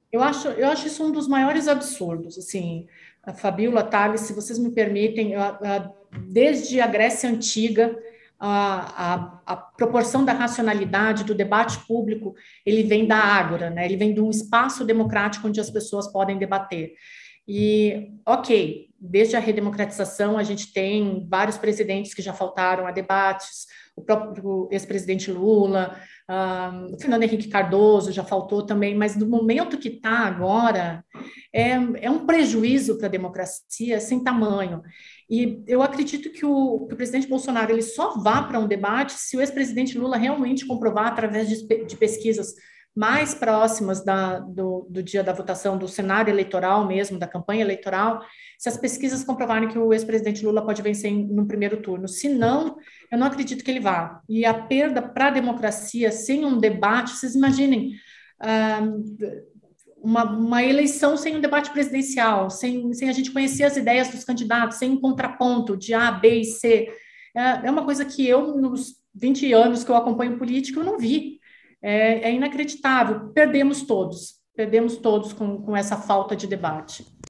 Eu acho isso um dos maiores absurdos, assim, a Fabíola, Thales, se vocês me permitem, desde a Grécia Antiga, a proporção da racionalidade, do debate público, ele vem da ágora, né? Ele vem de um espaço democrático onde as pessoas podem debater. E, ok, desde a redemocratização, a gente tem vários presidentes que já faltaram a debates, o próprio ex-presidente Lula, o Fernando Henrique Cardoso já faltou também, mas no momento que está agora, é um prejuízo para a democracia sem tamanho. E eu acredito que o presidente Bolsonaro ele só vá para um debate se o ex-presidente Lula realmente comprovar, através de pesquisas mais próximas do dia da votação, do cenário eleitoral mesmo, da campanha eleitoral, se as pesquisas comprovarem que o ex-presidente Lula pode vencer no primeiro turno. Se não, eu não acredito que ele vá. E a perda para a democracia sem um debate, vocês imaginem, ah, uma eleição sem um debate presidencial, sem a gente conhecer as ideias dos candidatos, sem um contraponto de A, B e C. É uma coisa que eu, nos 20 anos que eu acompanho política, eu não vi. É inacreditável. Perdemos todos com essa falta de debate.